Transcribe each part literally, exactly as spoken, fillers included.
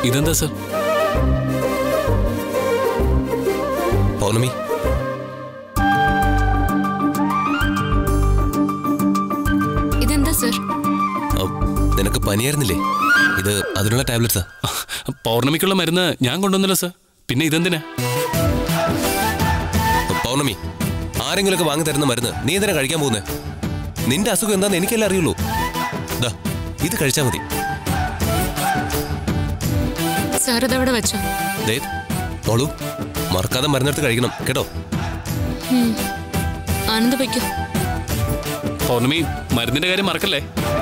ഇതെന്താ സർ? പൗർണമി, ഇതെന്താ സർ? നിനക്ക് പനിയായിരുന്നില്ലേ? ഇത് അതിനുള്ള ടാബ്ലറ്റ്സാ. പൗർണമിക്കുള്ള മരുന്ന് ഞാൻ കൊണ്ടുവന്നല്ലോ സർ. പിന്നെ ഇതെന്തിനാ? പൗർണമി, ആരെങ്കിലുമൊക്കെ വാങ്ങി തരുന്ന മരുന്ന് നീ എന്തിനാ കഴിക്കാൻ പോകുന്നേ? നിന്റെ അസുഖം എന്താന്ന് എനിക്കല്ലേ അറിയുള്ളൂ. ദാ ഇത് കഴിച്ചാ മതി. സാർ ഇതവിടെ വെച്ചോ. ദേ മോളു, മറക്കാതെ മരുന്നെടുത്ത് കഴിക്കണം കേട്ടോ. ആനന്ദ് വയ്ക്കോ. പൗർണമി, മരുന്നിന്റെ കാര്യം മറക്കല്ലേ.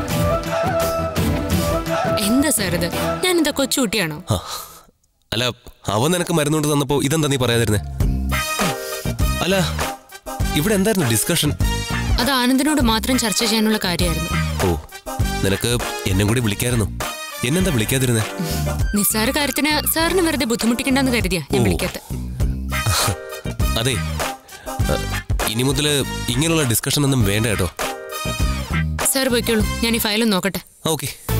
എന്താ സാർ ഇത്? ഞാനെന്താ കൊച്ചുകുട്ടിയാണോ? അല്ല, അവൻ നിനക്ക് മരുന്നുകൊണ്ട് തന്നപ്പോ ഇതെന്താ നീ പറയാതിരുന്നേ? അല്ല, ഇവിടെ എന്തായിരുന്നു ഡിസ്കഷൻ? അത് ആനന്ദിനോട് മാത്രം ചർച്ച ചെയ്യാനുള്ള കാര്യമായിരുന്നു. ഓ, നിനക്ക് എന്നെ കൂടി വിളിക്കായിരുന്നു. എന്നെന്താ വിളിക്കാതിരുന്നേ? നിസ്സാര കാര്യത്തിന് സാറിന് വെറുതെ ബുദ്ധിമുട്ടിക്കണ്ടെന്ന് കരുതിയാ ഞാൻ വിളിക്കാത്ത. അതെ, ഇനി മുതല് ഇങ്ങനെയുള്ള ഡിസ്കഷൻ ഒന്നും വേണ്ട കേട്ടോ. സാർ പോയിക്കോളൂ, ഞാൻ ഈ ഫയലും നോക്കട്ടെ. ഓക്കെ.